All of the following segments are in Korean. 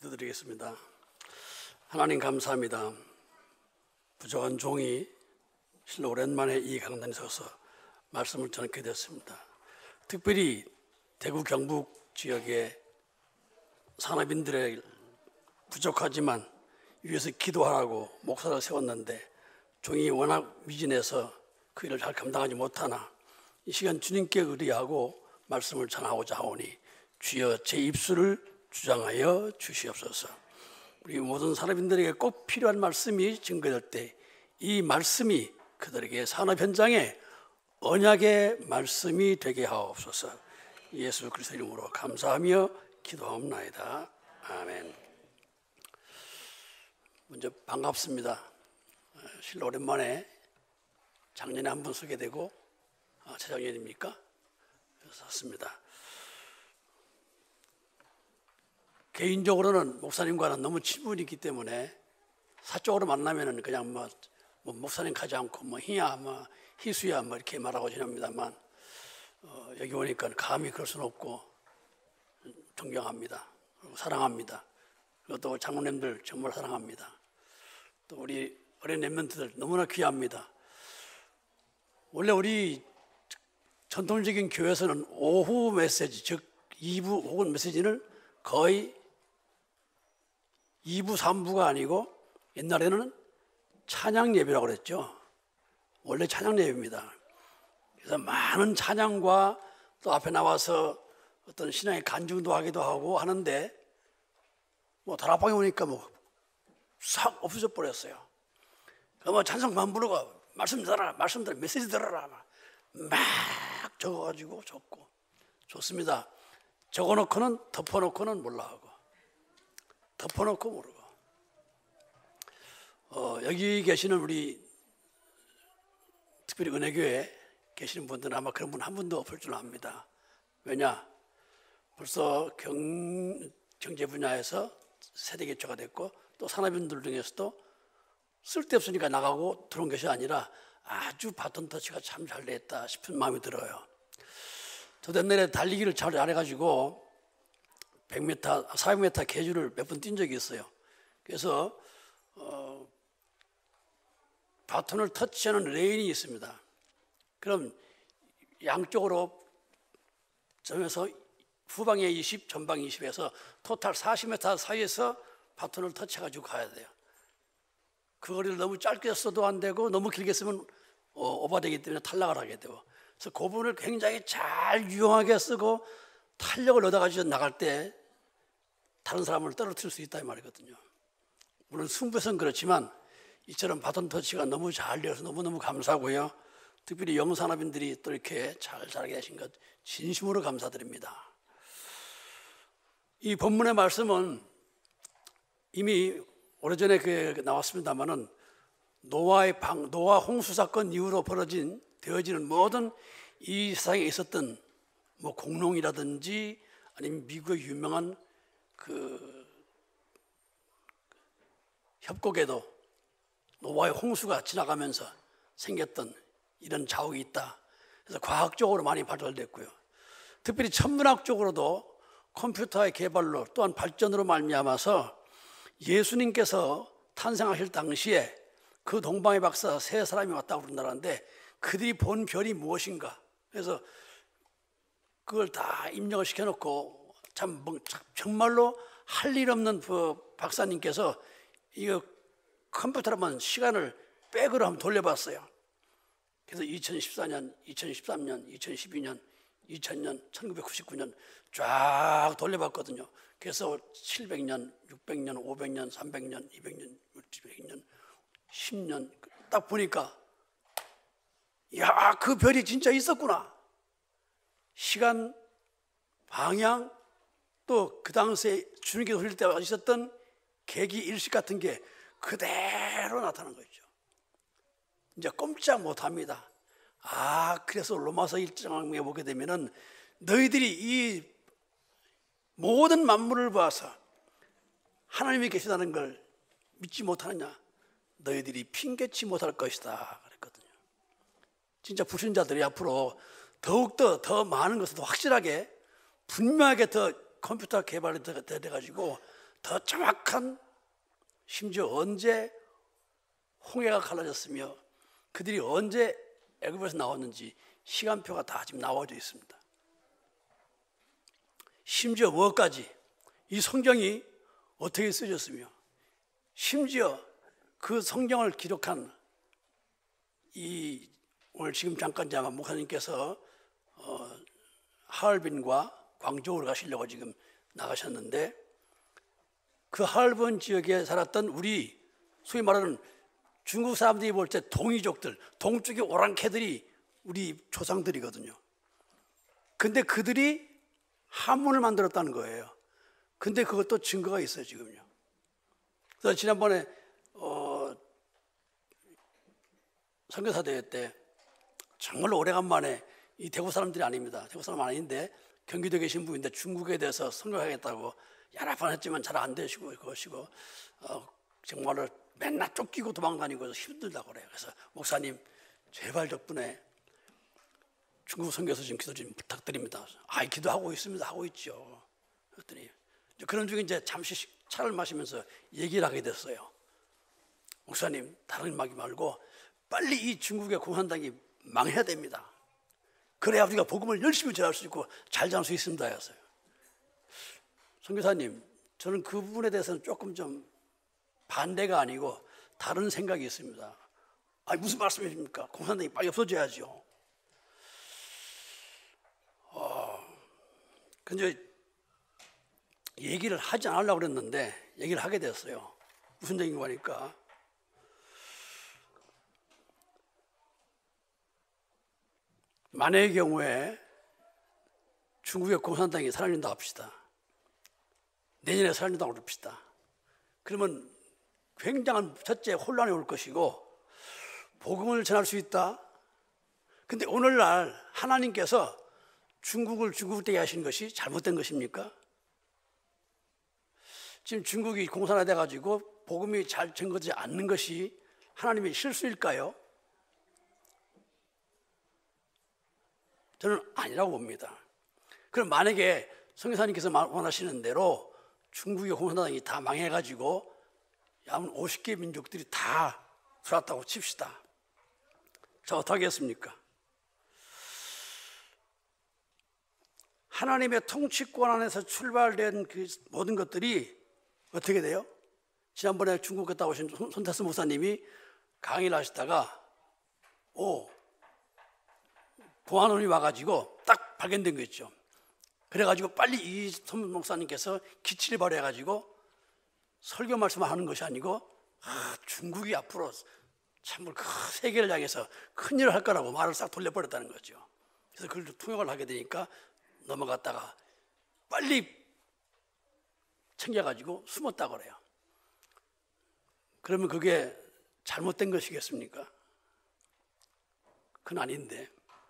기도드리겠습니다. 하나님 감사합니다. 부족한 종이 실로 오랜만에 이 강단에 서서 말씀을 전하게 되었습니다. 특별히 대구 경북 지역의 산업인들의 부족하지만 위에서 기도하라고 목사를 세웠는데 종이 워낙 미진해서 그 일을 잘 감당하지 못하나 이 시간 주님께 의뢰하고 말씀을 전하고자 하오니 주여 제 입술을 주장하여 주시옵소서. 우리 모든 산업인들에게 꼭 필요한 말씀이 증거될 때 이 말씀이 그들에게 산업 현장에 언약의 말씀이 되게 하옵소서. 예수 그리스도 이름으로 감사하며 기도하옵나이다. 아멘. 먼저 반갑습니다. 실로 오랜만에 작년에 한 번 소개되고 재작년입니까? 샀습니다. 개인적으로는 목사님과는 너무 친분이 있기 때문에 사적으로 만나면은 그냥 뭐 목사님 가지 않고 희야 희수야 이렇게 말하고 지냅니다만 여기 오니까 감히 그럴 수는 없고 존경합니다. 그리고 사랑합니다. 그리고 또 장로님들 정말 사랑합니다. 또 우리 어린 렘넌트들 너무나 귀합니다. 원래 우리 전통적인 교회에서는 오후 메시지, 즉 2부 혹은 메시지는 거의 2부, 3부가 아니고 옛날에는 찬양 예배라고 그랬죠. 원래 찬양 예배입니다. 그래서 많은 찬양과 또 앞에 나와서 어떤 신앙의 간증도 하기도 하고 하는데 다락방에 오니까 싹 없어져 버렸어요. 그럼 찬송만 부르고 말씀 들어라, 메시지 들어라 막 적어가지고 적고 좋습니다. 적어놓고는 덮어놓고는 몰라 하고 덮어놓고 모르고 여기 계시는 우리 특별히 은혜교회에 계시는 분들은 아마 그런 분 한 분도 없을 줄 압니다. 왜냐? 벌써 경제 분야에서 세대 개척가 됐고 또 산업인들 중에서도 쓸데없으니까 나가고 들어온 것이 아니라 아주 바톤 터치가 참 잘 됐다 싶은 마음이 들어요. 저도 옛날에 달리기를 잘 해가지고 100m, 400m 계주를 몇 번 뛴 적이 있어요. 그래서 바톤을 터치하는 레인이 있습니다. 그럼 양쪽으로 점에서 후방에 20, 전방 20에서 토탈 40m 사이에서 바톤을 터치해가지고 가야 돼요. 그 거리를 너무 짧게 써도 안 되고 너무 길게 쓰면 오버되기 때문에 탈락을 하게 되고 그래서 그 부분을 굉장히 잘 유용하게 쓰고 탄력을 얻어가지고 나갈 때 다른 사람을 떨어뜨릴 수 있다 이 말이거든요. 물론 승부에서는 그렇지만 이처럼 바톤 터치가 너무 잘 되어서 너무너무 감사하고요. 특별히 영산업인들이 또 이렇게 잘 자라게 되신 것 진심으로 감사드립니다. 이 본문의 말씀은 이미 오래전에 나왔습니다만은 노아 홍수 사건 이후로 되어지는 모든 이 세상에 있었던 공룡이라든지 아니면 미국의 유명한 협곡에도 노아의 홍수가 지나가면서 생겼던 이런 자욱이 있다. 그래서 과학적으로 많이 발달됐고요. 특별히 천문학적으로도 컴퓨터의 개발로 또한 발전으로 말미암아서 예수님께서 탄생하실 당시에 그 동방의 박사 세 사람이 왔다고 그런다는데 그들이 본 별이 무엇인가. 그래서 그걸 다 입력을 시켜놓고 정말로 할 일 없는 그 박사님께서 이거 컴퓨터로만 시간을 백으로 한번 돌려봤어요. 그래서 2014년, 2013년, 2012년, 2000년, 1999년 쫙 돌려봤거든요. 그래서 700년, 600년, 500년, 300년, 200년, 600년, 10년 딱 보니까 야, 그 별이 진짜 있었구나. 시간, 방향, 또 그 당시에 주님께서 오실 때 있었던 계기 일식 같은 게 그대로 나타난 거죠. 이제 꼼짝 못합니다. 그래서 로마서 1장에 보게 되면은 너희들이 이 모든 만물을 봐서 하나님이 계시다는 걸 믿지 못하느냐? 너희들이 핑계치 못할 것이다 그랬거든요. 진짜 불신자들이 앞으로 더욱더 더 많은 것을 더 확실하게 분명하게 더 컴퓨터 개발이 돼가지고 더 정확한, 심지어 언제 홍해가 갈라졌으며 그들이 언제 애굽에서 나왔는지 시간표가 다 지금 나와져 있습니다. 심지어 뭐까지 이 성경이 어떻게 쓰여졌으며 심지어 그 성경을 기록한 이 오늘 지금 잠깐 목사님께서 하얼빈과 광저우로 가시려고 지금 나가셨는데 그 하얼빈 지역에 살았던 우리 소위 말하는 중국 사람들이 볼 때 동이족들, 동쪽의 오랑캐들이 우리 조상들이거든요. 근데 그들이 한문을 만들었다는 거예요. 근데 그것도 증거가 있어요, 지금요. 그래서 지난번에 선교사 대회 때 정말 오래간만에 이 대구 사람들이 아닙니다. 대구 사람 아닌데 경기도에 계신 분인데 중국에 대해서 선교하겠다고 여러 번 했지만 잘 안 되시고 그것이고 정말로 맨날 쫓기고 도망다니고 해서 힘들다고 그래요. 그래서 목사님 제발 덕분에 중국 선교사 좀 기도 좀 부탁드립니다. 기도하고 있습니다. 하고 있죠. 그랬더니 그런 중에 이제 잠시 차를 마시면서 얘기를 하게 됐어요. 목사님 다른 말이 말고 빨리 이 중국의 공산당이 망해야 됩니다. 그래야 우리가 복음을 열심히 전할 수 있고 잘 전할 수 있습니다 했어요. 선교사님 저는 그 부분에 대해서는 조금 좀 반대가 아니고 다른 생각이 있습니다. 무슨 말씀이십니까? 공산당이 빨리 없어져야죠. 근데 얘기를 하지 않으려고 그랬는데 얘기를 하게 됐어요. 무슨 얘기인 거니까 만약의 경우에 중국의 공산당이 살아난다 합시다. 내년에 살아난다고 합시다. 그러면 굉장한 첫째 혼란이 올 것이고 복음을 전할 수 있다. 근데 오늘날 하나님께서 중국을 중국되게 하신 것이 잘못된 것입니까? 지금 중국이 공산화돼 가지고 복음이 잘 전거되지 않는 것이 하나님의 실수일까요? 저는 아니라고 봅니다. 그럼 만약에 성교사님께서 원하시는 대로 중국의 공산당이 다 망해가지고 약 50개 민족들이 다 들어왔다고 칩시다. 자, 어떻게 하겠습니까? 하나님의 통치권 안에서 출발된 그 모든 것들이 어떻게 돼요? 지난번에 중국 갔다 오신 손태스 목사님이 강의를 하시다가 보안원이 와가지고 딱 발견된 거 있죠. 그래가지고 빨리 이 손 목사님께서 기치를 발휘해가지고 설교 말씀을 하는 것이 아니고 중국이 앞으로 참으로 세계를 향해서 큰일을 할 거라고 말을 싹 돌려버렸다는 거죠. 그래서 그걸 통역을 하게 되니까 넘어갔다가 빨리 챙겨가지고 숨었다고 그래요. 그러면 그게 잘못된 것이겠습니까? 그건 아닌데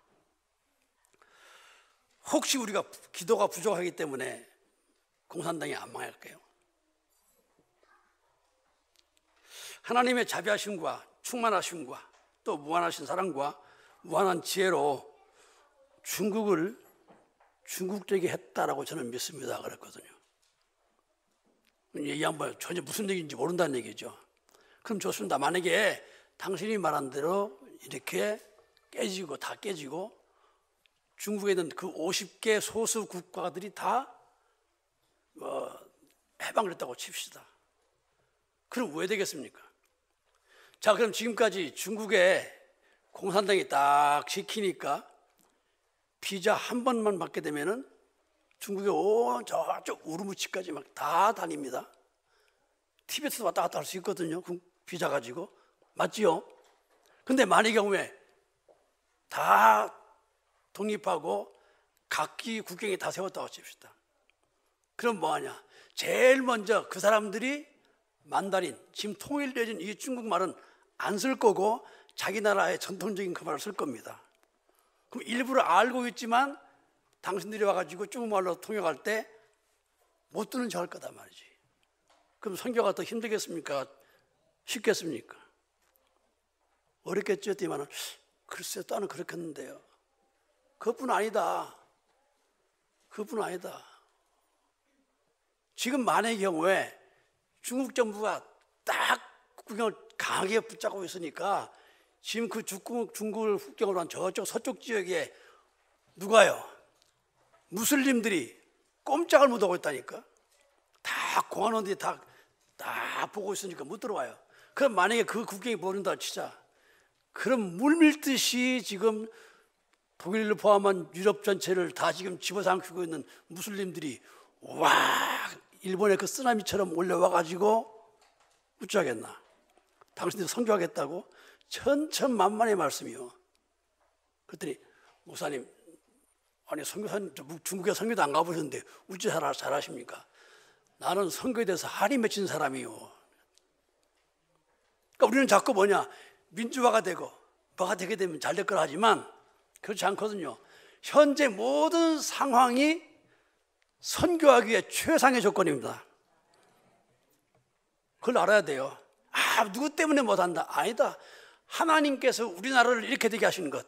혹시 우리가 기도가 부족하기 때문에 공산당이 안 망할까요? 하나님의 자비하심과 충만하심과 또 무한하신 사랑과 무한한 지혜로 중국을 중국되게 했다라고 저는 믿습니다 그랬거든요. 이 양반 전혀 무슨 얘기인지 모른다는 얘기죠. 그럼 좋습니다. 만약에 당신이 말한 대로 이렇게 깨지고 다 깨지고 중국에 있는 그 50개 소수 국가들이 다 해방을 했다고 칩시다. 그럼 왜 되겠습니까? 자, 그럼 지금까지 중국에 공산당이 딱 지키니까 비자 한 번만 받게 되면은 중국의 온 저쪽 우르무치까지 막 다 다닙니다. 티베트도 왔다 갔다 할 수 있거든요. 비자 가지고. 맞지요? 근데 만약의 경우에 다 독립하고 각기 국경에 다 세웠다고 칩시다. 그럼 뭐하냐? 제일 먼저 그 사람들이 만다린, 지금 통일되어진 이 중국말은 안 쓸 거고 자기 나라의 전통적인 그 말을 쓸 겁니다. 그럼 일부러 알고 있지만 당신들이 와가지고 중국말로 통역할 때 못 듣는 척 할 거다 말이지. 그럼 선교가 더 힘들겠습니까? 쉽겠습니까? 어렵겠죠. 했더니만은 글쎄 나는 그렇겠는데요. 그것뿐 아니다. 그것뿐 아니다. 지금 만의 경우에 중국 정부가 딱 국경을 강하게 붙잡고 있으니까 지금 그 중국을 국경으로 한 저쪽 서쪽 지역에 누가요? 무슬림들이 꼼짝을 못하고 있다니까. 다 공안원들이 다 보고 있으니까 못 들어와요. 그럼 만약에 그 국경이 모른다 치자. 그럼 물밀듯이 지금 독일을 포함한 유럽 전체를 다 지금 집어삼키고 있는 무슬림들이 와 일본의 그 쓰나미처럼 올려와가지고 어쩌겠나. 당신들 선교하겠다고 천천만만의 말씀이요. 그랬더니 목사님 아니 중국에 선교도 안 가보셨는데 어찌 잘하십니까? 나는 선교에 대해서 한이 맺힌 사람이요. 그러니까 우리는 자꾸 뭐냐 민주화가 되고 뭐가 되게 되면 잘 될 거라 하지만 그렇지 않거든요. 현재 모든 상황이 선교하기 위해 최상의 조건입니다. 그걸 알아야 돼요. 아 누구 때문에 못한다. 아니다. 하나님께서 우리나라를 이렇게 되게 하시는 것.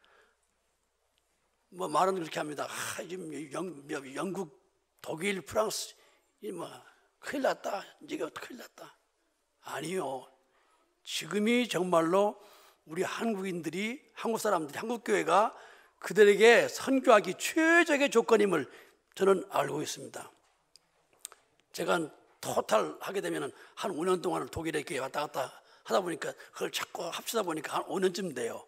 뭐 말은 그렇게 합니다. 아, 지금 영국, 독일, 프랑스 뭐 큰일 났다. 이제 큰일 났다. 아니요. 지금이 정말로 우리 한국인들이 한국 사람들이 한국 교회가 그들에게 선교하기 최적의 조건임을 저는 알고 있습니다. 제가 토탈 하게 되면 한 5년 동안을 독일에 이렇게 왔다 갔다 하다 보니까 그걸 자꾸 합치다 보니까 한 5년쯤 돼요.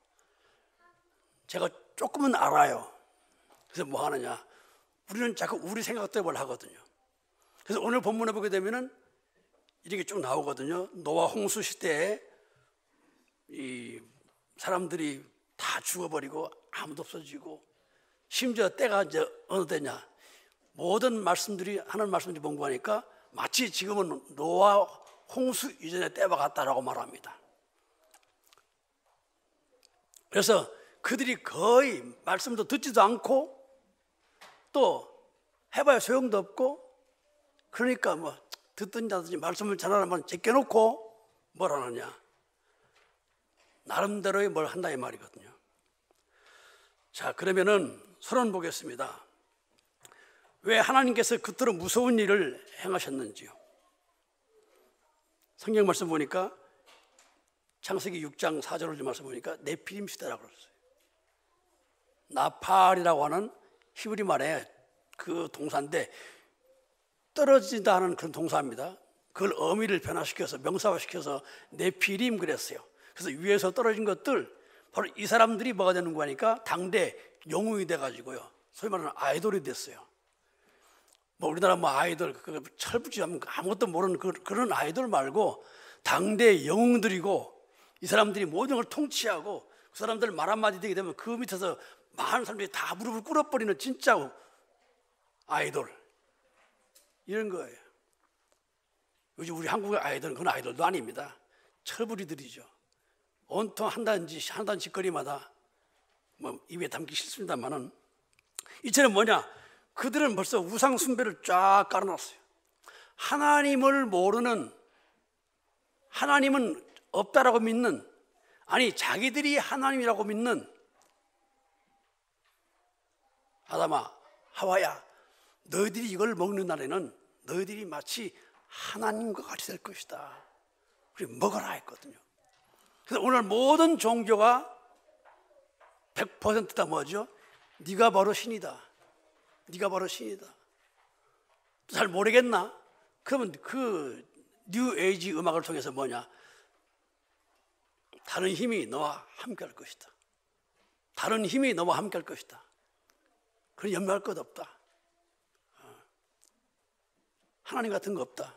제가 조금은 알아요. 그래서 뭐 하느냐? 우리는 자꾸 우리 생각대로 하거든요. 그래서 오늘 본문에 보게 되면은 이렇게 쭉 나오거든요. 노아 홍수 시대에 이 사람들이 다 죽어버리고 아무도 없어지고 심지어 때가 이제 어느 때냐? 모든 말씀들이 하나님 말씀들이 본거하니까 마치 지금은 노아 홍수 이전의 때와 같다라고 말합니다. 그래서 그들이 거의 말씀도 듣지도 않고 또 해봐야 소용도 없고 그러니까 뭐 듣든지 하든지 말씀을 전하라면 제껴놓고 뭘 하느냐 나름대로의 뭘 한다 이 말이거든요. 자 그러면은 서론 보겠습니다. 왜 하나님께서 그토록 무서운 일을 행하셨는지요. 성경 말씀 보니까 창세기 6장 4절을 말씀 보니까 네피림 시대라고 그랬어요. 나팔이라고 하는 히브리 말에 그 동사인데 떨어진다 하는 그런 동사입니다. 그걸 어미를 변화시켜서 명사화시켜서 네피림 그랬어요. 그래서 위에서 떨어진 것들 바로 이 사람들이 뭐가 되는 거니까 당대 영웅이 돼가지고요. 소위 말하는 아이돌이 됐어요. 뭐 우리나라 뭐 아이돌 철부지하면 아무것도 모르는 그런 아이돌 말고 당대 영웅들이고 이 사람들이 모든 걸 통치하고 그 사람들 말 한마디 되게 되면 그 밑에서 많은 사람들이 다 무릎을 꿇어버리는 진짜 아이돌 이런 거예요. 요즘 우리 한국의 아이돌은 그런 아이돌도 아닙니다. 철부리들이죠. 온통 한단 짓거리마다 뭐 입에 담기 싫습니다만은 이처럼 뭐냐 그들은 벌써 우상 숭배를 쫙 깔아놨어요. 하나님을 모르는 하나님은 없다라고 믿는 아니 자기들이 하나님이라고 믿는 아담아 하와야 너희들이 이걸 먹는 날에는 너희들이 마치 하나님과 같이 될 것이다. 그리고 먹어라 했거든요. 그래서 오늘 모든 종교가 100%다 뭐죠? 네가 바로 신이다. 네가 바로 신이다. 잘 모르겠나? 그러면 그 뉴 에이지 음악을 통해서 뭐냐? 다른 힘이 너와 함께 할 것이다. 다른 힘이 너와 함께 할 것이다. 그런 염려할 것 없다. 하나님 같은 거 없다.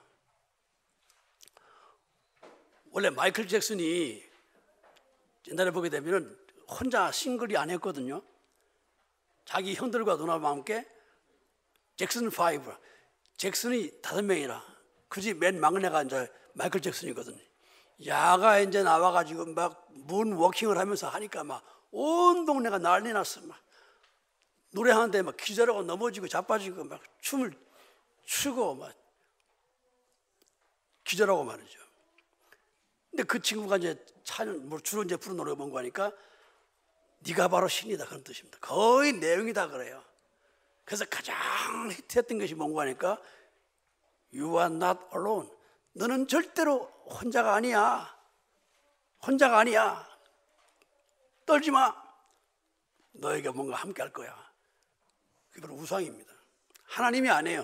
원래 마이클 잭슨이 옛날에 보게 되면 혼자 싱글이 아니었거든요. 자기 형들과 누나와 함께 잭슨 5, 잭슨이 5명이라 그지 맨 막내가 이제 마이클 잭슨이거든요. 야가 이제 나와가지고 막 문워킹을 하면서 하니까 막 온 동네가 난리 났어. 막 노래하는데 막 기절하고 넘어지고 자빠지고 막 춤을 추고 막 기절하고 말이죠. 근데 그 친구가 이제 뭐 주로 이제 부른 노래가 뭔가 하니까 네가 바로 신이다 그런 뜻입니다. 거의 내용이 다 그래요. 그래서 가장 히트했던 것이 뭔가 하니까 You are not alone. 너는 절대로 혼자가 아니야. 혼자가 아니야. 떨지 마. 너에게 뭔가 함께 할 거야. 그게 바로 우상입니다. 하나님이 아니에요.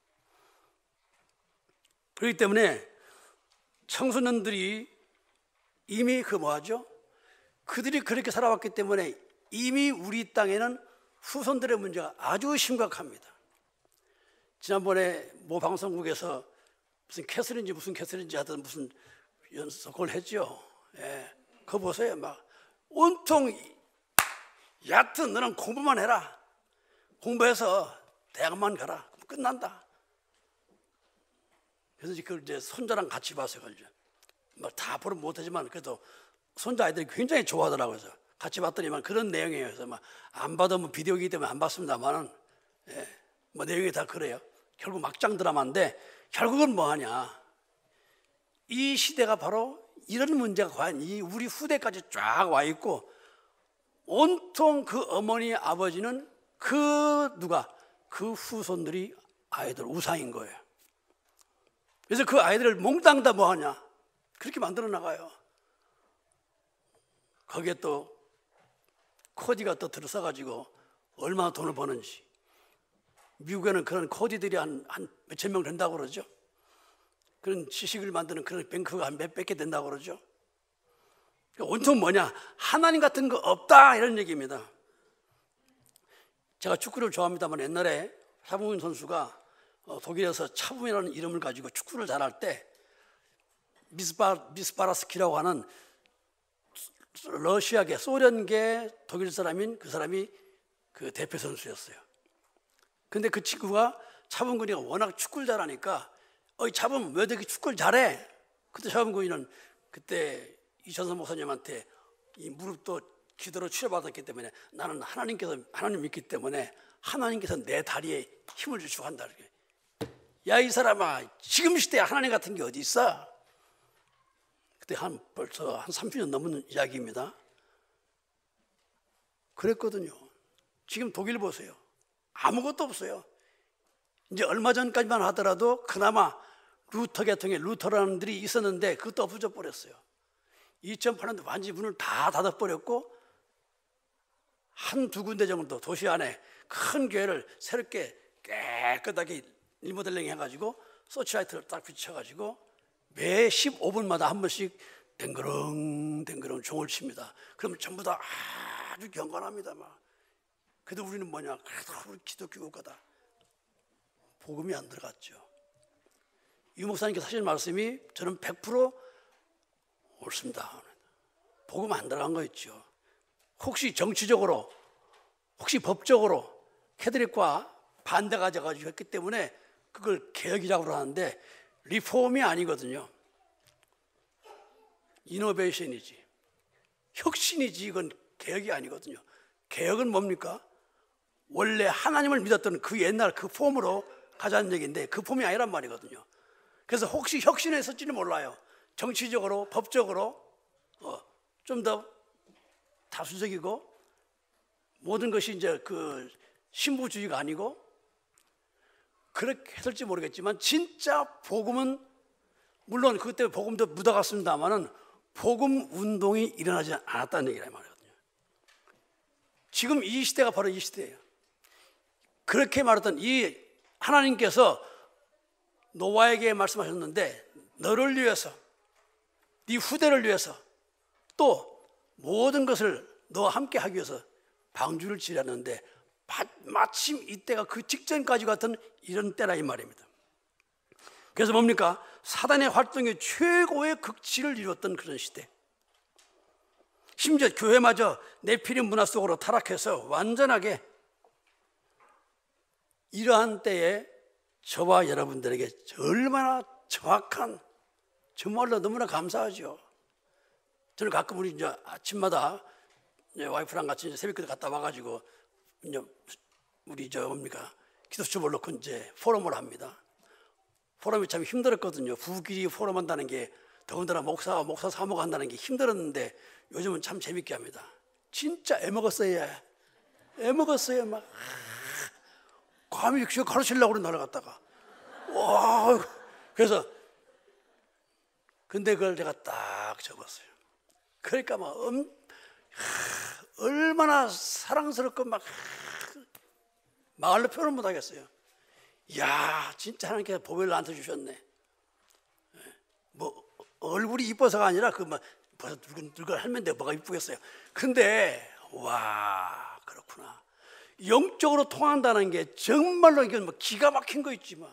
그렇기 때문에 청소년들이 이미 뭐하죠? 그들이 그렇게 살아왔기 때문에 이미 우리 땅에는 후손들의 문제가 아주 심각합니다. 지난번에 모 방송국에서 무슨 캐슬인지 하여튼 무슨 연속을 했죠. 예, 그거 보세요. 막 온통 얕은 너는 공부만 해라. 공부해서 대학만 가라. 끝난다. 그래서 그걸 이제 손자랑 같이 봤어요. 막 다 보는 못하지만 그래도 손자 아이들이 굉장히 좋아하더라고요. 그래서 같이 봤더니만 그런 내용이에요. 그래서 막 안 봐도 뭐 비디오이기 때문에 안 봤습니다만은, 예, 뭐 내용이 다 그래요. 결국 막장 드라마인데 결국은 뭐 하냐? 이 시대가 바로 이런 문제가 과연 이 우리 후대까지 쫙 와 있고 온통 그 어머니 아버지는 그 후손들이 아이들 우상인 거예요. 그래서 그 아이들을 몽땅 다 뭐 하냐? 그렇게 만들어 나가요. 거기에 또 코디가 또 들어서가지고 얼마나 돈을 버는지. 미국에는 그런 코디들이 한 몇천 명 된다고 그러죠. 그런 지식을 만드는 그런 뱅크가 한 몇백 개 된다고 그러죠. 온통 뭐냐? 하나님 같은 거 없다 이런 얘기입니다. 제가 축구를 좋아합니다만 옛날에 차범근 선수가 독일에서 차범이라는 이름을 가지고 축구를 잘할 때 미스바라스키라고 하는 러시아계, 소련계 독일 사람인 그 사람이 그 대표 선수였어요. 근데 그 친구가 차범근이가 워낙 축구를 잘하니까 차범 왜 되게 축구를 잘해? 그때 차범근이는 그때 이천선 목사님한테 이 무릎도 기도로 치료받았기 때문에 나는 하나님 믿기 때문에 하나님께서 내 다리에 힘을 주시고 한다. 야, 이 사람아, 지금 시대에 하나님 같은 게 어디 있어? 그때 벌써 한 30년 넘은 이야기입니다. 그랬거든요. 지금 독일 보세요. 아무것도 없어요. 이제 얼마 전까지만 하더라도 그나마 루터 계통의 루터라는들이 있었는데 그것도 없어져 버렸어요. 2008년도 완전히 문을 다 닫아버렸고 한두 군데 정도 도시 안에 큰 교회를 새롭게 깨끗하게 리모델링 해가지고 서치라이트를 딱 비춰가지고 매 15분마다 한 번씩 댕그렁댕그렁 종을 칩니다. 그러면 전부 다 아주 경건합니다. 막. 그래도 우리는 뭐냐? 그래도 우리 기독교 국가다. 복음이 안 들어갔죠. 유 목사님께서 하신 말씀이 저는 100% 옳습니다. 복음 안 들어간 거 있죠. 혹시 정치적으로, 혹시 법적으로 캐드릭과 반대가 돼가지고 했기 때문에 그걸 개혁이라고 하는데 리폼이 아니거든요. 이노베이션이지, 혁신이지. 이건 개혁이 아니거든요. 개혁은 뭡니까? 원래 하나님을 믿었던 그 옛날 그 폼으로 가자는 얘기인데 그 폼이 아니란 말이거든요. 그래서 혹시 혁신했을지는 몰라요. 정치적으로, 법적으로 좀 더 다수적이고 모든 것이 이제 그 신부주의가 아니고 그렇게 했을지 모르겠지만 진짜 복음은 물론 그것 때문에 복음도 묻어갔습니다만은 복음 운동이 일어나지 않았다는 얘기란 말이거든요. 지금 이 시대가 바로 이 시대예요. 그렇게 말했던 이 하나님께서 노아에게 말씀하셨는데 너를 위해서, 네 후대를 위해서 또 모든 것을 너와 함께 하기 위해서 방주를 지렸는데 마침 이때가 그 직전까지 같은 이런 때라 이 말입니다. 그래서 뭡니까? 사단의 활동이 최고의 극치를 이뤘던 그런 시대. 심지어 교회마저 네피림 문화 속으로 타락해서 완전하게 이러한 때에 저와 여러분들에게 얼마나 정확한, 정말로 너무나 감사하죠. 저는 가끔 우리 이제 아침마다 이제 와이프랑 같이 이제 새벽기도 갔다 와가지고 이제 우리 뭡니까 기도수첩을 놓고 이제 포럼을 합니다. 포럼이 참 힘들었거든요. 부부끼리 포럼한다는 게 더군다나 목사 사모가 한다는 게 힘들었는데 요즘은 참 재밌게 합니다. 진짜 애먹었어요. 애먹었어요. 막 감히 가르치려고 그런 나를 갖다가 와, 그래서 근데 그걸 제가 딱 적었어요. 그러니까 막 얼마나 사랑스럽고 막 말로 표현을 못 하겠어요. 야, 진짜 하나님께서 보배를 나한테 주셨네. 뭐 얼굴이 이뻐서가 아니라 뭐 벌써 늙은 할머니인데 뭐가 이쁘겠어요. 근데 와, 그렇구나. 영적으로 통한다는 게 정말로 이게 뭐 기가 막힌 거 있지 뭐.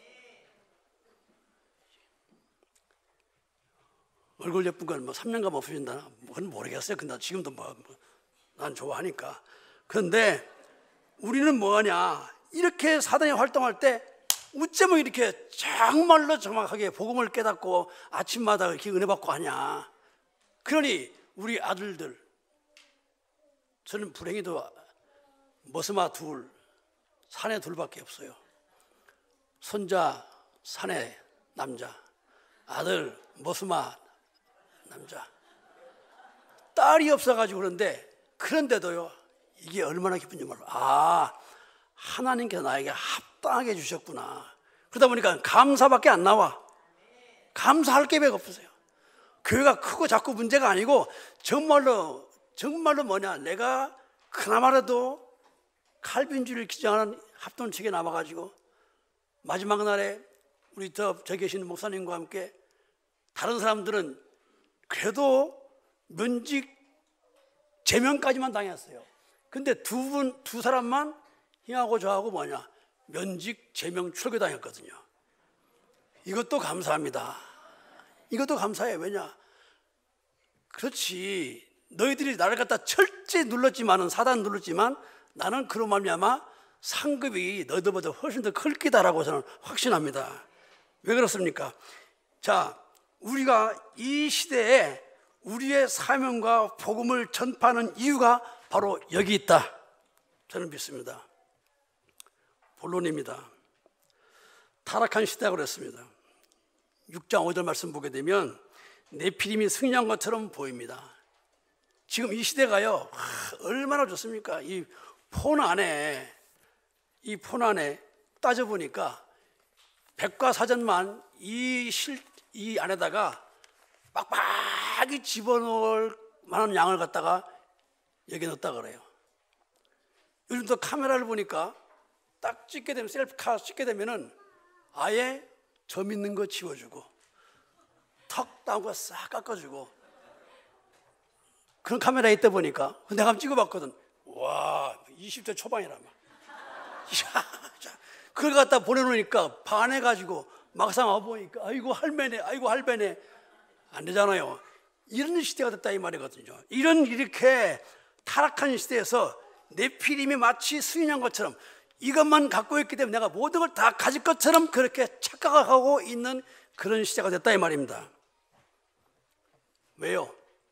얼굴 예쁜 건 뭐 3년간 없어진다. 그건 모르겠어요. 근데 지금도 난 좋아하니까. 그런데 우리는 뭐하냐? 이렇게 사단이 활동할 때 어쩌면 이렇게 정말로 정확하게 복음을 깨닫고 아침마다 이렇게 은혜 받고 하냐? 그러니 우리 아들들, 저는 불행히도 머스마 둘, 사내 둘밖에 없어요. 손자 사내 남자, 아들 머스마 남자. 딸이 없어가지고 그런데도요, 이게 얼마나 기쁜지 몰라. 아, 하나님께서 나에게 합당하게 주셨구나. 그러다 보니까 감사밖에 안 나와. 감사할 게밖에 없어요. 교회가 크고 작고 문제가 아니고 정말로 뭐냐, 내가 그나마라도 칼빈주의를 기장하는 합동측에 남아가지고 마지막 날에 우리 저 계시는 목사님과 함께 다른 사람들은 그래도 면직 제명까지만 당했어요. 근데 두 사람만 형하고 저하고 뭐냐, 면직 제명 출교 당했거든요. 이것도 감사합니다. 이것도 감사해요. 왜냐, 그렇지, 너희들이 나를 갖다 철저히 눌렀지만은, 사단 눌렀지만 나는 그로 말미암아 상급이 너희들보다 훨씬 더 클 기다라고 저는 확신합니다. 왜 그렇습니까? 자, 우리가 이 시대에 우리의 사명과 복음을 전파하는 이유가 바로 여기 있다, 저는 믿습니다. 본론입니다. 타락한 시대라고 그랬습니다. 6장 5절 말씀 보게 되면 네피림이 승리한 것처럼 보입니다. 지금 이 시대가요, 얼마나 좋습니까? 이 폰 안에 따져보니까 백과사전만 이 안에다가 빡빡이 집어넣을 만한 양을 갖다가 여기 넣었다 그래요. 요즘도 카메라를 보니까 딱 찍게 되면, 셀카 찍게 되면은 아예 점 있는 거 지워주고 턱 나온 거 싹 깎아주고 그런 카메라에 있다 보니까 내가 한번 찍어봤거든. 와, 20대 초반이라 막. 그걸 갖다 보내놓으니까 반해가지고 막상 와보니까 아이고 할매네, 아이고 할배네. 안 되잖아요. 이런 시대가 됐다 이 말이거든요. 이렇게 타락한 시대에서 네피림이 마치 승인한 것처럼 이것만 갖고 있기 때문에 내가 모든 걸 다 가질 것처럼 그렇게 착각하고 있는 그런 시대가 됐다 이 말입니다. 왜요?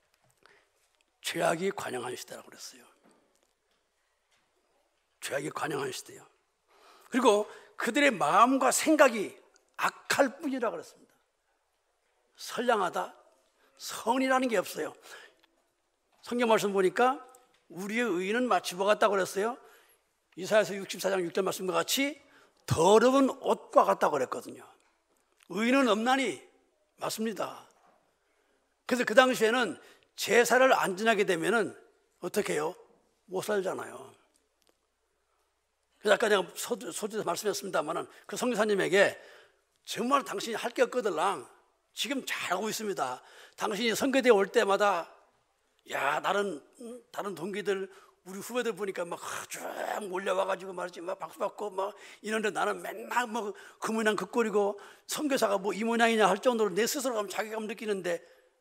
죄악이 관영한 시대라고 그랬어요. 죄악이 관영한 시대요. 그리고 그들의 마음과 생각이 악할 뿐이라고 그랬습니다. 선량하다, 선이라는 게 없어요. 성경 말씀 보니까 우리의 의는 마치 뭐 같다고 그랬어요? 이사야서 64장 6절 말씀과 같이 더러운 옷과 같다고 그랬거든요. 의는 없나니, 맞습니다. 그래서 그 당시에는 제사를 안 지나게 되면은 어떻게 해요? 못 살잖아요. 그래서 아까 내가 소주에서 말씀했습니다만은 그 선교사님에게 정말 당신이 할 게 없거들랑 지금 잘하고 있습니다. 당신이 선교대에 올 때마다 야, 다른 동기들, 우리 후배들 보니까 막 쭉 몰려와가지고 말이지, 막 박수 받고 막 이런데 나는 맨날 뭐 그 모양 그 꼴이고 선교사가 뭐 이 모양이냐 할 정도로 내 스스로가 자괴감 느끼는데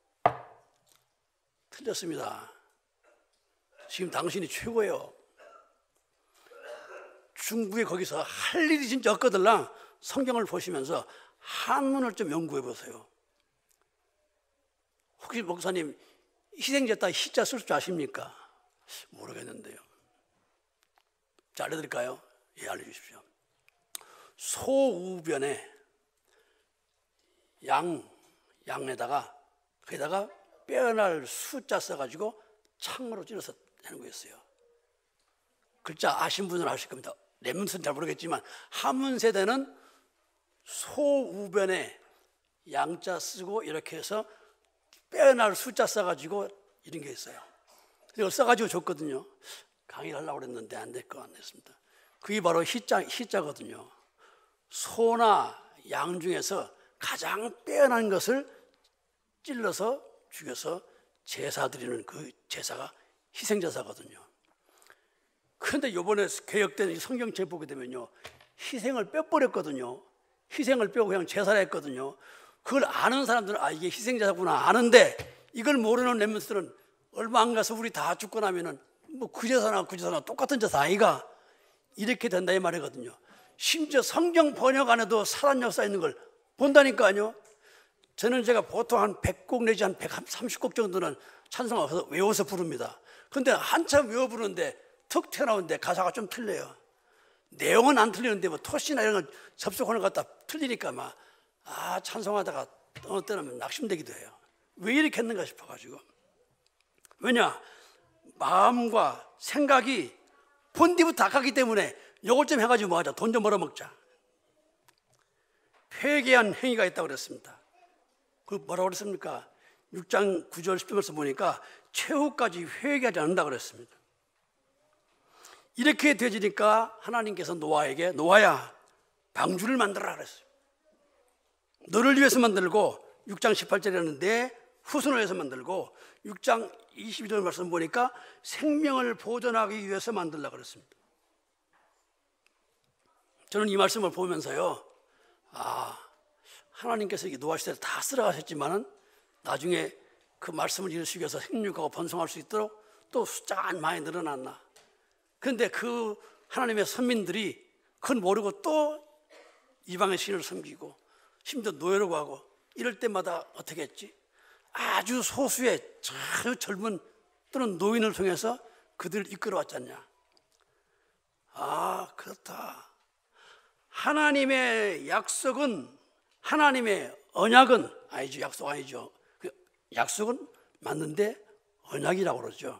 틀렸습니다. 지금 당신이 최고예요. 중국에 거기서 할 일이 진짜 없거들랑 성경을 보시면서 한문을 좀 연구해 보세요. 혹시 목사님 희생제다 희자 쓸 줄 아십니까? 모르겠는데요. 자, 알려드릴까요? 예, 알려주십시오. 소우변에 양에다가 거기다가 빼어날 숫자 써가지고 창으로 찔러서 하는 거였어요. 글자 아신 분은 아실 겁니다. 랩문서는 잘 모르겠지만 한문 세대는 소우변에 양자 쓰고 이렇게 해서 빼어날 숫자 써가지고 이런 게 있어요. 이걸 써가지고 줬거든요. 강의를 하려고 그랬는데 안 됐고 안 됐습니다. 그게 바로 희자거든요. 소나 양 중에서 가장 빼어난 것을 찔러서 죽여서 제사 드리는 그 제사가 희생제사거든요. 그런데 이번에 개혁된 성경책 보게 되면요, 희생을 빼버렸거든요. 희생을 빼고 그냥 제사를 했거든요. 그걸 아는 사람들은 아, 이게 희생제사구나 아는데, 이걸 모르는 렘넌트들은 얼마 안 가서 우리 다 죽고 나면은 뭐 그 제사나 그 제사나 똑같은 제사 아이가, 이렇게 된다 이 말이거든요. 심지어 성경 번역 안에도 살한 역사 있는 걸 본다니까요. 저는 제가 보통 한 100곡 내지 한 130곡 정도는 찬송을 외워서 부릅니다. 근데 한참 외워 부르는데 툭 튀어나오는데 가사가 좀 틀려요. 내용은 안 틀리는데 뭐 토시나 이런 걸 접속하는 것 갖다 틀리니까 막 찬송하다가 어느 때는 낙심되기도 해요. 왜 이렇게 했는가 싶어가지고. 왜냐? 마음과 생각이 본디부터 악하기 때문에 요걸 좀 해가지고 뭐하자, 돈 좀 벌어먹자. 회개한 행위가 있다고 그랬습니다. 그 뭐라고 그랬습니까? 6장 9절 10절에서 보니까 최후까지 회개하지 않는다고 그랬습니다. 이렇게 되지니까 하나님께서 노아에게 노아야 방주를 만들어라 그랬어요. 너를 위해서 만들고, 6장 18절에는 내 후손을 위해서 만들고, 6장 22절 말씀 보니까 생명을 보존하기 위해서 만들라고 그랬습니다. 저는 이 말씀을 보면서요, 하나님께서 이게 노아 시대에 다 쓰러가셨지만은 나중에 그 말씀을 이루시기 위해서 생육하고 번성할 수 있도록 또 숫자가 많이 늘어났나. 그런데 그 하나님의 선민들이 그건 모르고 또 이방의 신을 섬기고 심지어 노예로 가고 이럴 때마다 어떻게 했지? 아주 소수의 아주 젊은 또는 노인을 통해서 그들을 이끌어왔지 않냐. 그렇다. 하나님의 약속은, 하나님의 언약은 아니죠. 약속 아니죠. 약속은 맞는데 언약이라고 그러죠.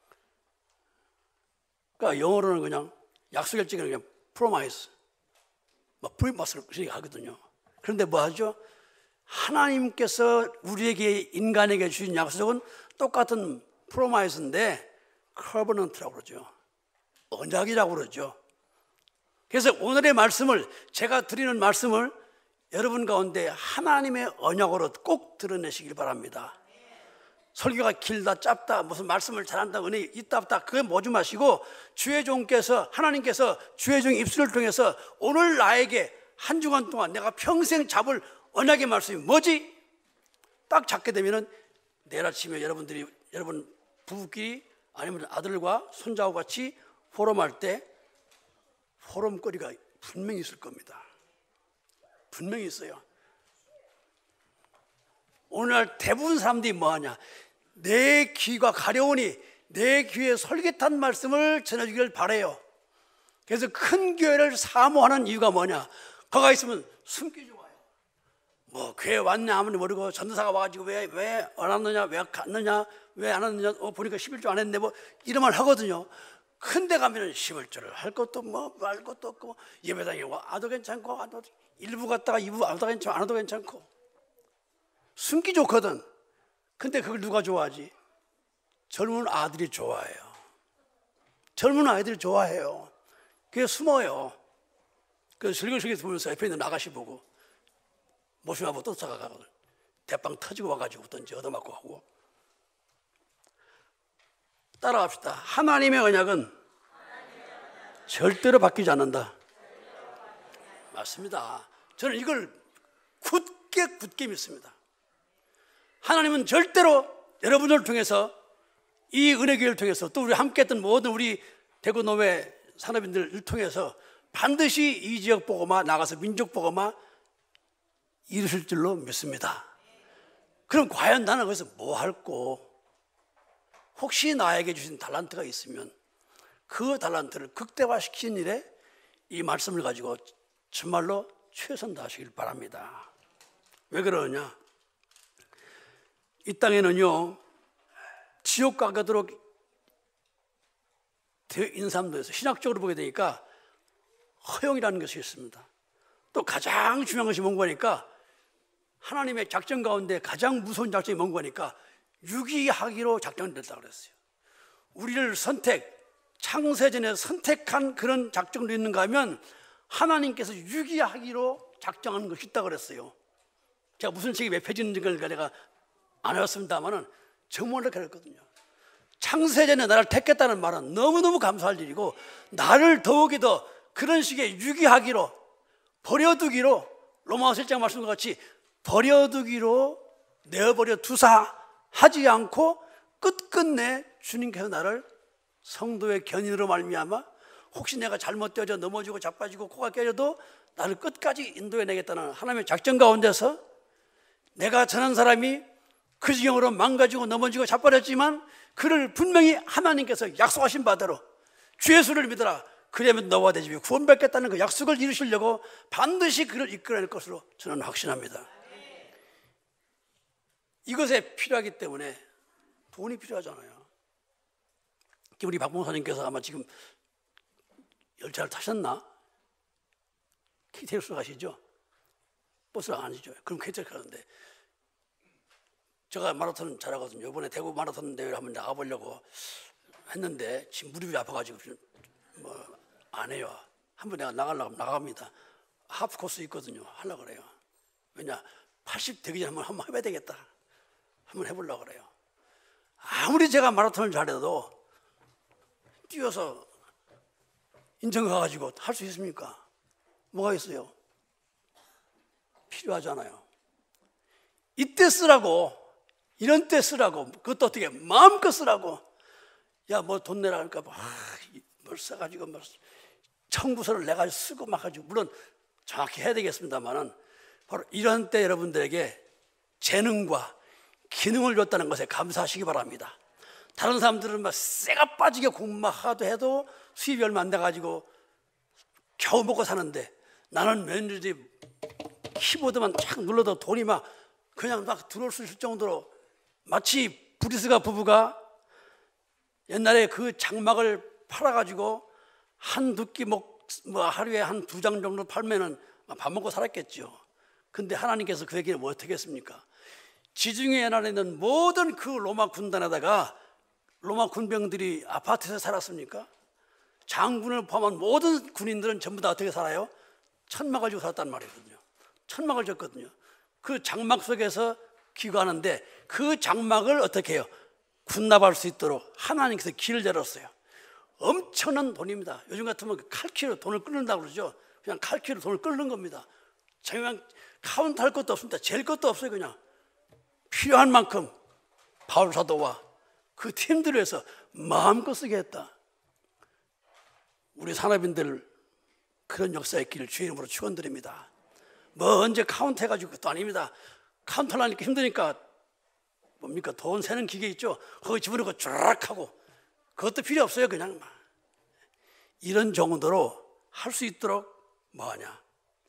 그러니까 영어로는 그냥 약속일 적에는 그냥 promise, 프리마스를 그렇게 하거든요. 그런데 뭐 하죠? 하나님께서 우리에게, 인간에게 주신 약속은 똑같은 프로마이스인데 커버넌트라고 그러죠. 언약이라고 그러죠. 그래서 오늘의 말씀을, 제가 드리는 말씀을 여러분 가운데 하나님의 언약으로 꼭 드러내시길 바랍니다. 설교가 길다 짧다, 무슨 말씀을 잘한다, 은혜 있다 없다, 그게 뭐지 마시고, 주의 종께서, 하나님께서 주의 종 입술을 통해서 오늘 나에게 한 주간 동안 내가 평생 잡을 언약의 말씀이 뭐지? 딱 잡게 되면은 내일 아침에 여러분 부부끼리 아니면 아들과 손자와 같이 포럼할 때 포럼거리가 분명히 있을 겁니다. 분명히 있어요. 오늘날 대부분 사람들이 뭐하냐? 내 귀가 가려우니 내 귀에 솔깃한 말씀을 전해주기를 바라요. 그래서 큰 교회를 사모하는 이유가 뭐냐? 거기 있으면 숨기 좋아요. 뭐 교회 왔냐 아무리 모르고 전도사가 와가지고 왜 안 왔느냐, 왜 갔느냐, 왜 안 왔느냐, 보니까 11조 안 했네, 뭐 이런 말 하거든요. 근데 가면은 11조를 할 것도 말 것도 없고, 예배당에 와도 괜찮고, 일부 갔다가 2부 와도 괜찮고, 안 와도 괜찮고, 숨기 좋거든. 근데 그걸 누가 좋아하지? 젊은 아들이 좋아해요. 젊은 아이들이 좋아해요. 그게 숨어요. 그래서 슬슬슬 보면서 옆에 있는 아가씨 보고 모시마보 또 쫓아가거든. 대빵 터지고 와가지고 던지 얻어맞고 하고. 따라갑시다. 하나님의 언약은 절대로 바뀌지 않는다. 맞습니다. 저는 이걸 굳게 믿습니다. 하나님은 절대로 여러분을 통해서, 이 은혜교회를 통해서, 또 우리 함께 했던 모든 우리 대구노회 산업인들을 통해서 반드시 이 지역 복음화, 나가서 민족 복음화 이루실 줄로 믿습니다. 그럼 과연 나는 거기서 뭐 할꼬? 혹시 나에게 주신 달란트가 있으면 그 달란트를 극대화시키는 일에 이 말씀을 가지고 정말로 최선 다하시길 바랍니다. 왜 그러냐? 이 땅에는요, 지옥 가도록 되어 있는 사람들에서 신학적으로 보게 되니까 허용이라는 것이 있습니다. 또 가장 중요한 것이 뭔가 하니까 하나님의 작전 가운데 가장 무서운 작전이 뭔가 하니까 유기하기로 작정됐다고 그랬어요. 우리를 창세전에 선택한 그런 작정도 있는가 하면 하나님께서 유기하기로 작정한 것이 있다고 그랬어요. 제가 무슨 책이 몇 페이지 있는지 내가 안 해왔습니다만은 정말로 그랬거든요. 창세전에 나를 택했다는 말은 너무너무 감사할 일이고, 나를 더욱이 더 그런 식의 유기하기로, 버려두기로, 로마서 1장 말씀과 같이 버려두기로 내어버려 두사 하지 않고 끝끝내 주님께서 나를 성도의 견인으로 말미암아 혹시 내가 잘못되어져 넘어지고 자빠지고 코가 깨져도 나를 끝까지 인도해 내겠다는 하나님의 작전 가운데서 내가 전한 사람이 그 지경으로 망가지고 넘어지고 자빠졌지만 그를 분명히 하나님께서 약속하신 바대로 주 예수를 믿어라, 그러면 너와 내 집이 구원받겠다는 그 약속을 이루시려고 반드시 그를 이끌어낼 것으로 저는 확신합니다. 이것에 필요하기 때문에 돈이 필요하잖아요. 우리 박 목사님께서 아마 지금 열차를 타셨나? KTX로 가시죠? 버스를 아니죠. 그럼 KTX 가는데, 제가 마라톤 잘하거든요. 이번에 대구 마라톤 대회를 한번 나가보려고 했는데 지금 무릎이 아파가지고 안 해요. 한번 내가 나가려고 나갑니다. 하프 코스 있거든요. 하려고 그래요. 왜냐, 80 되기 전에 한번 해봐야 되겠다. 한번 해보려고 그래요. 아무리 제가 마라톤을 잘해도 뛰어서 인천 가가지고 할 수 있습니까? 뭐가 있어요? 필요하잖아요. 이때 쓰라고, 이런 때 쓰라고, 그것도 어떻게 마음껏 쓰라고. 야, 뭐 돈 내라 하니까 뭘 써가지고 청구서를 내가 쓰고 막 가지고, 물론 정확히 해야 되겠습니다만은 바로 이런 때 여러분들에게 재능과 기능을 줬다는 것에 감사하시기 바랍니다. 다른 사람들은 막 쇠가 빠지게 공부만 하도 해도 수입이 얼마 안 돼가지고 겨우 먹고 사는데, 나는 며느리들이 키보드만 착 눌러도 돈이 막 그냥 막 들어올 수 있을 정도로, 마치 브리스가 부부가 옛날에 그 장막을 팔아가지고 한두 끼 하루에 한 2장 정도 팔면은 밥 먹고 살았겠죠. 근데 하나님께서 그에게 뭐 어떻게 했습니까? 지중해 연안에 있는 모든 그 로마 군단에다가 로마 군병들이 아파트에서 살았습니까? 장군을 포함한 모든 군인들은 전부 다 어떻게 살아요? 천막을 주고 살았단 말이거든요. 천막을 줬거든요. 그 장막 속에서 기거하는데 그 장막을 어떻게 해요? 군납할 수 있도록 하나님께서 길을 열었어요. 엄청난 돈입니다. 요즘 같으면 칼키로 돈을 끓는다고 그러죠. 그냥 칼키로 돈을 끓는 겁니다. 그냥 카운트 할 것도 없습니다. 잴 것도 없어요. 그냥 필요한 만큼 바울 사도와 그 팀들을 위해서 마음껏 쓰게 했다. 우리 산업인들 그런 역사의 길을 주의 이름으로 축원드립니다. 뭐 언제 카운트 해가지고 그것도 아닙니다. 카운트를 하니까 힘드니까 뭡니까? 돈 세는 기계 있죠. 거기 집어넣고 쭈르륵 하고, 그것도 필요 없어요. 그냥 막 이런 정도로 할 수 있도록 뭐하냐,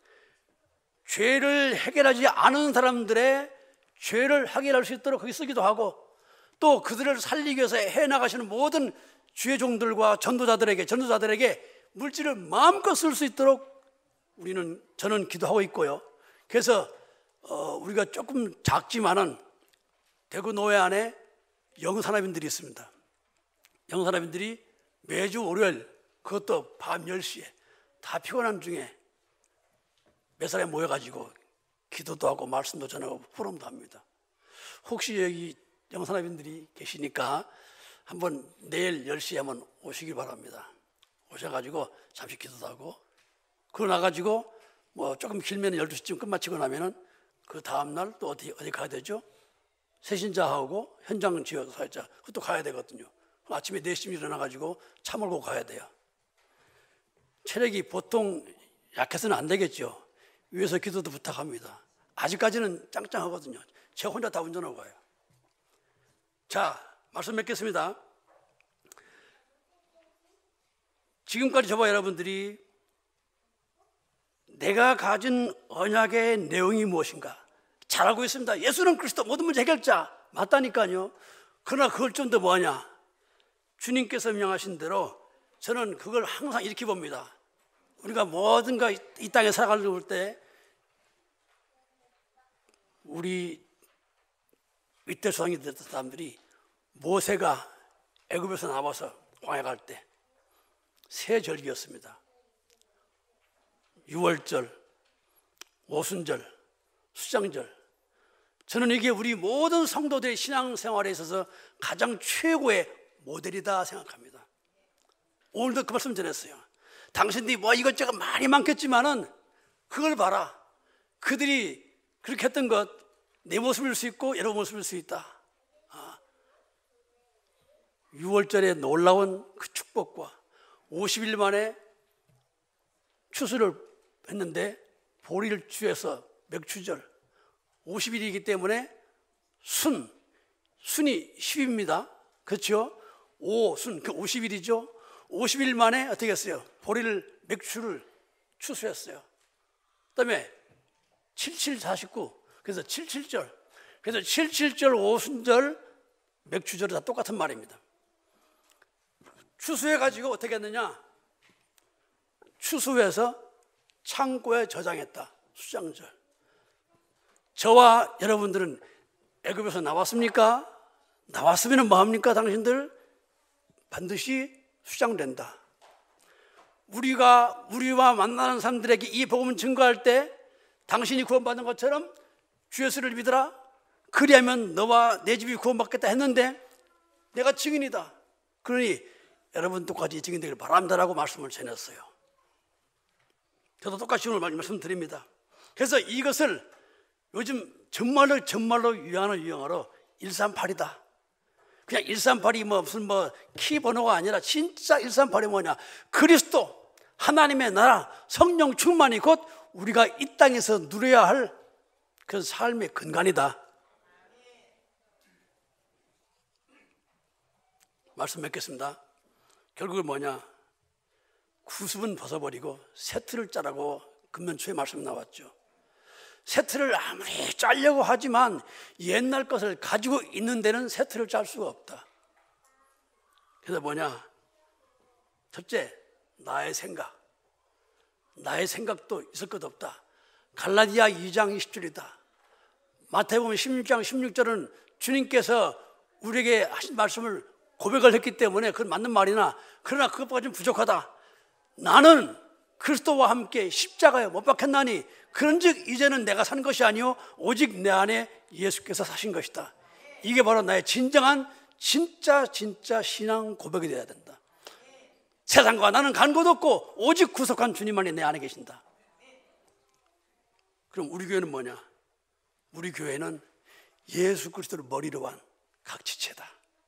죄를 해결하지 않은 사람들의 죄를 해결할 수 있도록 거기 쓰기도 하고, 또 그들을 살리기 위해서 해나가시는 모든 주의 종들과 전도자들에게 물질을 마음껏 쓸 수 있도록 저는 기도하고 있고요. 그래서 우리가 조금 작지만은 대구 노회 안에 영산업인들이 있습니다. 영산업인들이 매주 월요일, 그것도 밤 10시에 다 피곤한 중에 몇 사람이 모여가지고 기도도 하고 말씀도 전하고 포럼도 합니다. 혹시 여기 영산업인들이 계시니까 한번 내일 10시에 한번 오시길 바랍니다. 오셔가지고 잠시 기도도 하고, 그러고 나가지고 뭐 조금 길면 12시쯤 끝마치고 나면은 그 다음날 또 어디 가야 되죠? 세신자하고 현장 지역 사회자, 그것도 가야 되거든요. 아침에 4시쯤 일어나가지고 차 몰고 가야 돼요. 체력이 보통 약해서는 안 되겠죠. 위에서 기도도 부탁합니다. 아직까지는 짱짱하거든요. 제가 혼자 다 운전하고 가요. 자, 말씀 맺겠습니다. 지금까지 저와 여러분들이 내가 가진 언약의 내용이 무엇인가 잘 알고 있습니다. 예수는 그리스도 모든 문제 해결자 맞다니까요. 그러나 그걸 좀 더 뭐하냐, 주님께서 명하신 대로 저는 그걸 항상 이렇게 봅니다. 우리가 뭐든가 이 땅에 살아가려고 할 때 우리 이때 조상이 됐던 사람들이 모세가 애굽에서 나와서 광야 갈 때 세 절기였습니다. 유월절, 오순절, 수장절. 저는 이게 우리 모든 성도들의 신앙생활에 있어서 가장 최고의 모델이다 생각합니다. 오늘도 그 말씀 전했어요. 당신들이 뭐 이것저것 많이 많겠지만은 그걸 봐라. 그들이 그렇게 했던 것 내 모습일 수 있고 여러 모습일 수 있다. 6월절에 놀라운 그 축복과 50일 만에 추수를 했는데 보리를 취해서 맥추절 50일이기 때문에 순이 10입니다. 그렇죠? 오순 그 50일이죠. 50일 만에 어떻게 했어요? 보리를 맥추를 추수했어요. 그다음에 7749 그래서 77절 그래서 77절 오순절 맥추절이 다 똑같은 말입니다. 추수해가지고 어떻게 했느냐? 추수해서 창고에 저장했다. 수장절. 저와 여러분들은 애굽에서 나왔습니까? 나왔으면 뭐합니까? 당신들 반드시 수장된다. 우리와 만나는 사람들에게 이 복음을 증거할 때 당신이 구원받은 것처럼 주 예수를 믿으라. 그리하면 너와 내 집이 구원받겠다 했는데 내가 증인이다. 그러니 여러분 똑같이 증인되길 바랍니다라고 말씀을 전했어요. 저도 똑같이 오늘 말씀드립니다. 그래서 이것을 요즘 정말로 유행하는 유행어로 138이다. 그냥 138이 무슨 키 번호가 아니라 진짜 138이 뭐냐? 그리스도, 하나님의 나라, 성령 충만이 곧 우리가 이 땅에서 누려야 할 그 삶의 근간이다. 말씀 맺겠습니다. 결국은 뭐냐? 구습은 벗어버리고 세트를 짜라고 금년초에 말씀 나왔죠. 세트를 아무리 짜려고 하지만 옛날 것을 가지고 있는 데는 세트를 짤 수가 없다. 그래서 뭐냐? 첫째, 나의 생각도 있을 것 없다. 갈라디아 2장 20절이다. 마태복음 16장 16절은 주님께서 우리에게 하신 말씀을 고백을 했기 때문에 그건 맞는 말이나 그러나 그것보다 좀 부족하다. 나는 그리스도와 함께 십자가에 못 박혔나니 그런즉 이제는 내가 산 것이 아니요 오직 내 안에 예수께서 사신 것이다. 이게 바로 나의 진정한 진짜 신앙 고백이 되어야 된다. 세상과 나는 간 곳 없고 오직 구속한 주님만이 내 안에 계신다. 그럼 우리 교회는 뭐냐? 우리 교회는 예수 그리스도를 머리로 한 각지체다.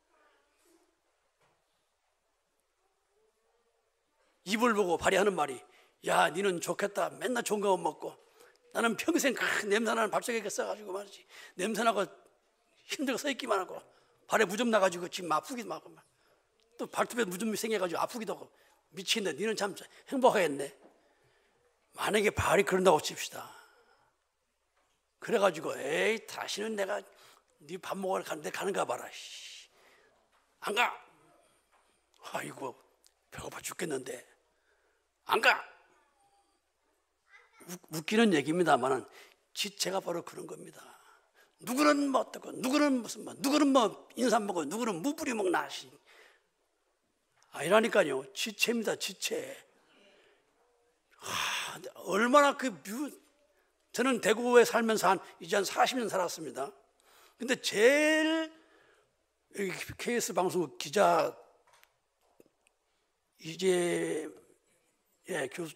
입을 보고 발휘하는 말이 야 니는 좋겠다. 맨날 좋은 거 먹고 나는 평생 냄새나는 발전기에 써가지고 말이지 냄새나고 힘들고 서 있기만 하고 발에 무좀 나가지고 지금 아프기도 하고 또 발톱에 무좀 생겨가지고 아프기도 하고 미치겠네. 니는 참 행복하겠네. 만약에 발이 그런다고 칩시다. 그래가지고 에이 다시는 내가 네 밥 먹으러 가는데 가는가 봐라. 안 가. 아이고 배고파 죽겠는데 안 가. 웃기는 얘기입니다만은 지체가 바로 그런 겁니다. 누구는 뭐 어떻고 누구는 무슨 누구는 뭐 인삼 먹고 누구는 무뿌리 먹나. 아니라니까요. 지체입니다. 지체. 얼마나 저는 대구에 살면서 이제 한 40년 살았습니다. 근데 제일 KBS 방송국 기자 이제 교수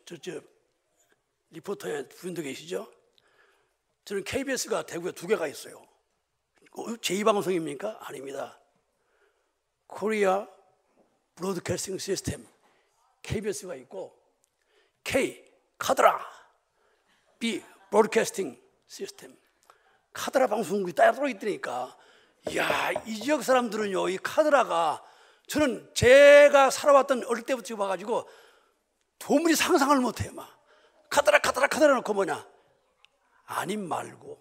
리포터의 분도 계시죠? 저는 KBS가 대구에 2개가 있어요. 제2방송입니까? 아닙니다. 코리아 브로드캐스팅 시스템 KBS가 있고 K 카드라 B 브로드캐스팅 시스템 카드라 방송국이 따로 있다니까. 이야, 이 지역 사람들은요 이 카드라가 저는 제가 살아왔던 어릴 때부터 봐가지고 도무지 상상을 못해요. 막 카드라 놓고 뭐냐 아님 말고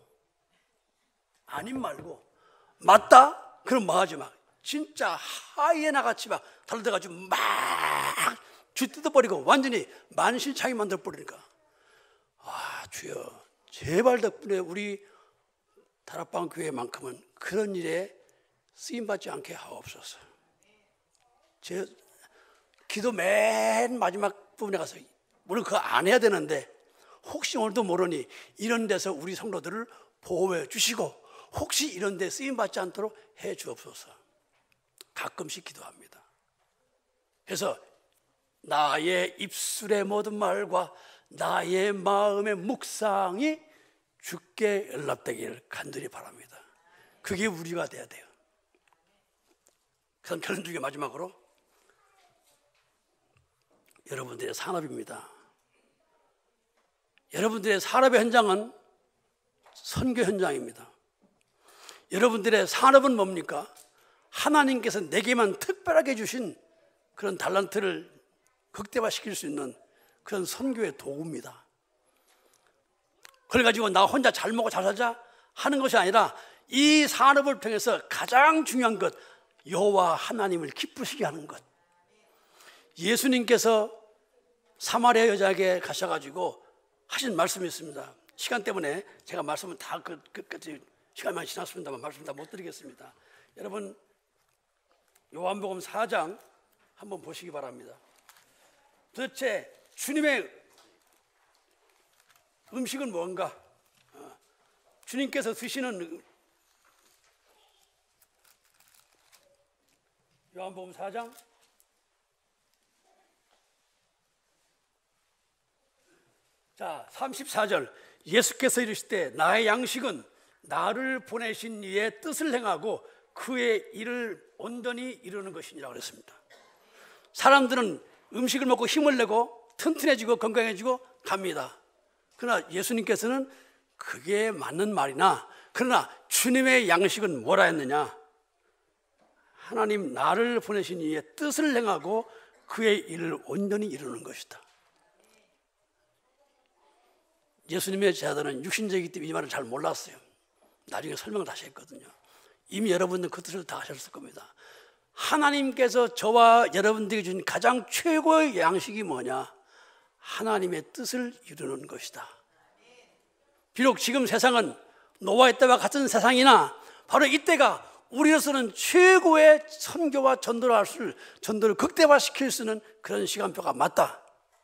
맞다? 그럼 뭐하지? 막 진짜 하이에나 같이 막 달려가지고 막 쥐 뜯어버리고 완전히 만신창이 만들어버리니까 주여 제발 덕분에 우리 다락방 교회만큼은 그런 일에 쓰임받지 않게 하옵소서. 제 기도 맨 마지막 부분에 가서 물론 그거 안 해야 되는데 혹시 오늘도 모르니 이런 데서 우리 성도들을 보호해 주시고 혹시 이런 데 쓰임받지 않도록 해 주옵소서. 가끔씩 기도합니다. 그래서 나의 입술의 모든 말과 나의 마음의 묵상이 주께 연락되기를 간절히 바랍니다. 그게 우리가 돼야 돼요. 그럼 결론 중에 마지막으로 여러분들의 산업입니다. 여러분들의 산업의 현장은 선교 현장입니다. 여러분들의 산업은 뭡니까? 하나님께서 내게만 특별하게 주신 그런 달란트를 극대화시킬 수 있는 그런 선교의 도구입니다. 그걸 가지고 나 혼자 잘 먹고 잘 살자 하는 것이 아니라 이 산업을 통해서 가장 중요한 것, 여호와 하나님을 기쁘시게 하는 것. 예수님께서 사마리아 여자에게 가셔가지고 하신 말씀이 있습니다. 시간 때문에 제가 말씀은 다 끝까지 시간이 많이 지났습니다만 말씀 다 못 드리겠습니다. 여러분 요한복음 4장 한번 보시기 바랍니다. 도대체 주님의 음식은 뭔가? 주님께서 드시는 요한복음 4장 자 34절 예수께서 이르실 때 나의 양식은 나를 보내신 이의 뜻을 행하고 그의 일을 온전히 이루는 것이니라 그랬습니다. 사람들은 음식을 먹고 힘을 내고 튼튼해지고 건강해지고 갑니다. 그러나 예수님께서는 그게 맞는 말이나 그러나 주님의 양식은 뭐라 했느냐? 하나님 나를 보내신 이의 뜻을 행하고 그의 일을 온전히 이루는 것이다. 예수님의 제자들은 육신적이기 때문에 이 말을 잘 몰랐어요. 나중에 설명을 다시 했거든요. 이미 여러분은 그 뜻을 다 하셨을 겁니다. 하나님께서 저와 여러분들에게 준 가장 최고의 양식이 뭐냐? 하나님의 뜻을 이루는 것이다. 비록 지금 세상은 노아의 때와 같은 세상이나 바로 이때가 우리로서는 최고의 선교와 전도를 극대화시킬 수 있는 그런 시간표가 맞다.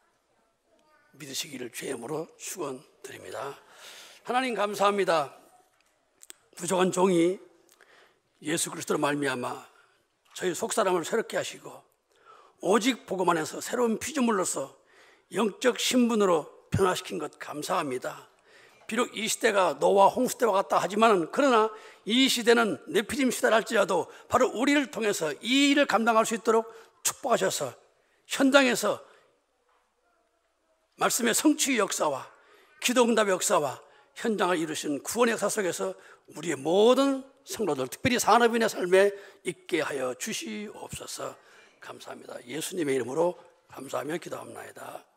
믿으시기를 주의 이름으로 축원드립니다. 하나님 감사합니다. 부족한 종이 예수 그리스도로 말미암아 저희 속사람을 새롭게 하시고 오직 복음 안에서 새로운 피조물로서 영적 신분으로 변화시킨 것 감사합니다. 비록 이 시대가 노아 홍수 때와 같다 하지만 그러나 이 시대는 네피림 시대라 할지라도 바로 우리를 통해서 이 일을 감당할 수 있도록 축복하셔서 현장에서 말씀의 성취의 역사와 기도응답의 역사와 현장을 이루신 구원의 역사 속에서 우리의 모든 성도들 특별히 산업인의 삶에 있게 하여 주시옵소서. 감사합니다. 예수님의 이름으로 감사하며 기도합니다.